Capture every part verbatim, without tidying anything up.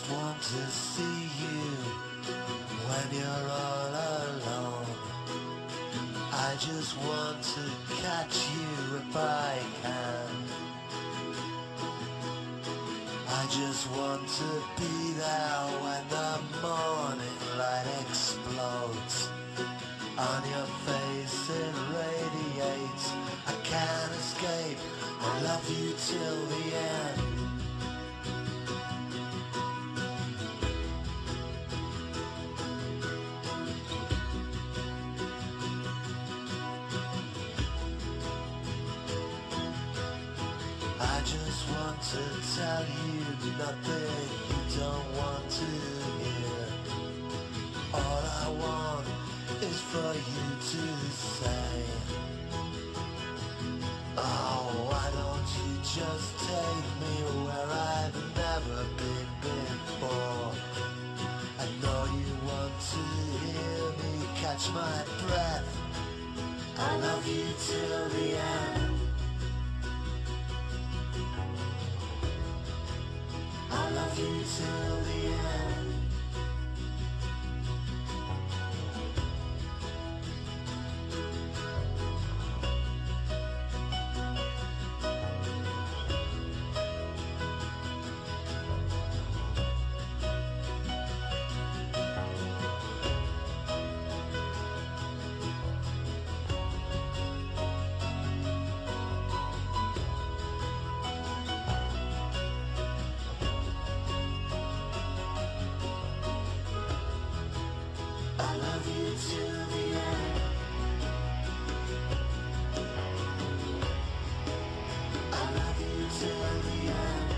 want to see you when you're all alone. I just want to catch you if I can. I just want to be there when the morning light explodes. On your face it radiates. I can't escape. I love you till the end. I just want to tell you nothing you don't want to hear. All I want is for you to say, oh, why don't you just take me where I've never been before. I know you want to hear me catch my breath. I love you till the end. I love you till the end. I love you till the end. I love you till the end.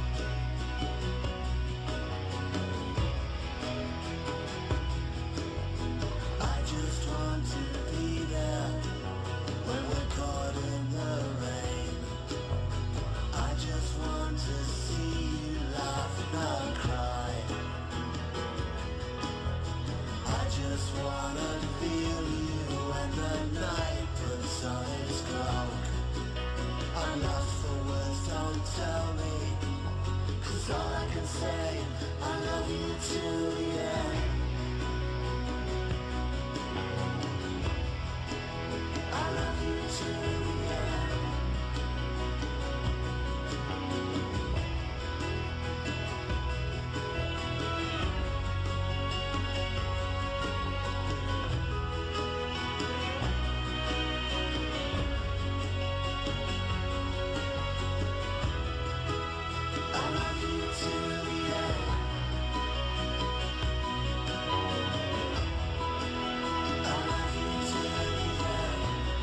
I just want to be there when we're caught in the rain. I just want to see you laugh, not cry. I just wanna feel you when the night puts on its cloak. I'm lost for words, don't tell me, 'cause all I can say, I love you till the end. I love you till the end. I love you till the end. I love you till the end.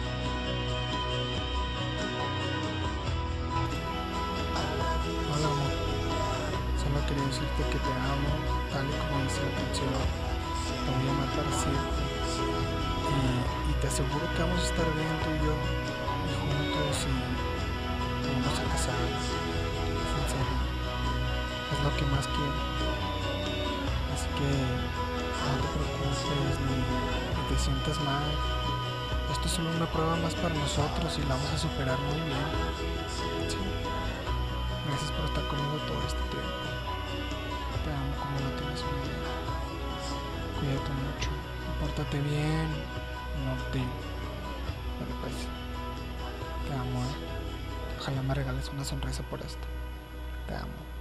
I love you Hola amor, till the end. solo quería decirte que te amo, tal y como dice la canción, te voy a amar para siempre. Y, y te aseguro que vamos a estar bien tú y yo, y juntos, y vamos a casarnos, en serio, es lo que más quiero. Así que no te preocupes ni, ni te sientas mal. Esto es solo una prueba más para nosotros y la vamos a superar muy bien. Sí. Gracias por estar conmigo todo este tiempo. Te amo como no tienes una idea. Cuídate mucho, pórtate bien, no te... Bueno, pues, te amo, ¿eh? Ojalá me regales una sonrisa por esto. Te amo.